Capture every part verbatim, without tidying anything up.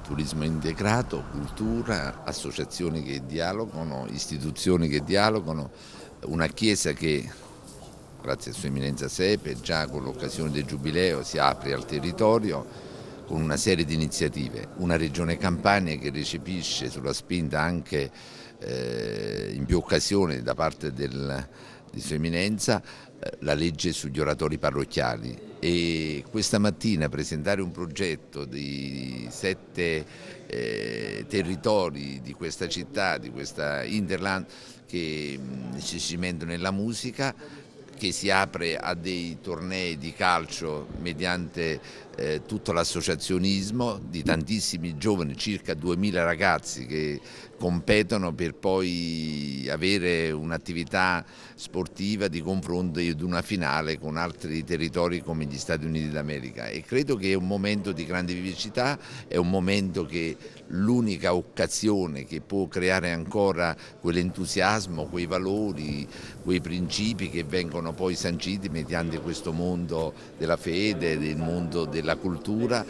turismo integrato, cultura, associazioni che dialogano, istituzioni che dialogano, una chiesa che, grazie a Sua Eminenza Sepe, già con l'occasione del Giubileo si apre al territorio con una serie di iniziative, una regione Campania che recepisce sulla spinta anche eh, in più occasioni da parte del, di Sua Eminenza eh, la legge sugli oratori parrocchiali, e questa mattina presentare un progetto di sette eh, territori di questa città, di questa Interland, che mh, si cimentano nella musica, che si apre a dei tornei di calcio mediante eh, tutto l'associazionismo di tantissimi giovani, circa duemila ragazzi che competono per poi avere un'attività sportiva di confronto ed una finale con altri territori come gli Stati Uniti d'America, e credo che è un momento di grande vivacità, è un momento che l'unica occasione che può creare ancora quell'entusiasmo, quei valori, quei principi che vengono poi sanciti mediante questo mondo della fede, del mondo della cultura,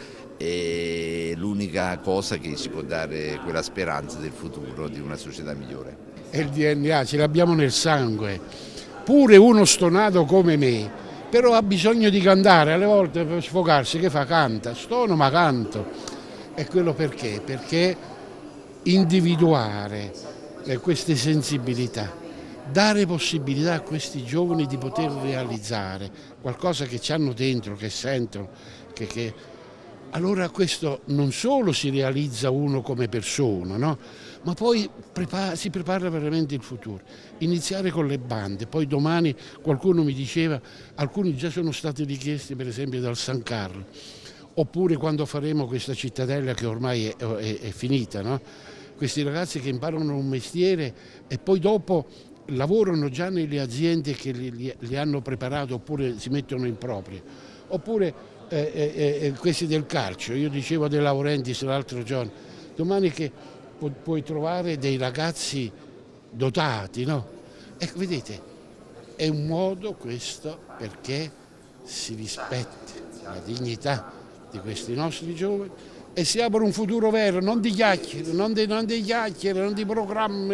è l'unica cosa che ci può dare quella speranza del futuro di una società migliore. È il D N A, ce l'abbiamo nel sangue, pure uno stonato come me, però ha bisogno di cantare, alle volte per sfogarsi che fa? Canta, stono ma canto. E quello perché? Perché individuare queste sensibilità, dare possibilità a questi giovani di poter realizzare qualcosa che ci hanno dentro, che sentono, che, che... allora questo non solo si realizza uno come persona, no? Ma poi prepara, si prepara veramente il futuro. Iniziare con le bande, poi domani qualcuno mi diceva, alcuni già sono stati richiesti per esempio dal San Carlo, oppure quando faremo questa cittadella che ormai è, è, è finita, no? Questi ragazzi che imparano un mestiere e poi dopo lavorano già nelle aziende che li, li, li hanno preparato, oppure si mettono in proprio, oppure eh, eh, eh, questi del calcio. Io dicevo De Laurentiis l'altro giorno, domani che pu puoi trovare dei ragazzi dotati, no? Ecco, vedete, è un modo questo perché si rispetti la dignità di questi nostri giovani e si apre un futuro vero, non di chiacchiere, non di, non di chiacchiere, non di programmi,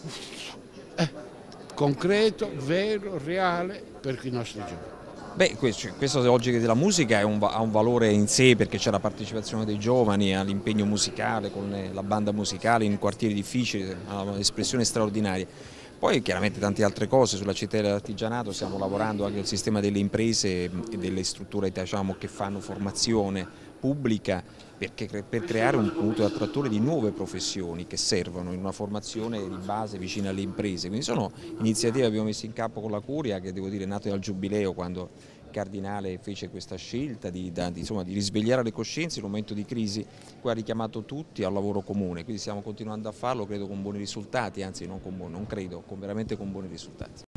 eh, concreto, vero, reale per i nostri giovani. Beh, questa logica della musica è un, ha un valore in sé, perché c'è la partecipazione dei giovani all'impegno musicale con la banda musicale in quartieri difficili, ha un'espressione straordinaria. Poi chiaramente tante altre cose, sulla città dell'artigianato stiamo lavorando anche al sistema delle imprese e delle strutture, diciamo, che fanno formazione pubblica perché, per creare un punto attrattore di nuove professioni che servono in una formazione di base vicina alle imprese. Quindi sono iniziative che abbiamo messo in campo con la Curia, che devo dire è nata dal Giubileo, quando il Cardinale fece questa scelta di, di, insomma, di risvegliare le coscienze in un momento di crisi, poi ha richiamato tutti al lavoro comune, quindi stiamo continuando a farlo, credo con buoni risultati, anzi non, con buoni, non credo, con, veramente con buoni risultati.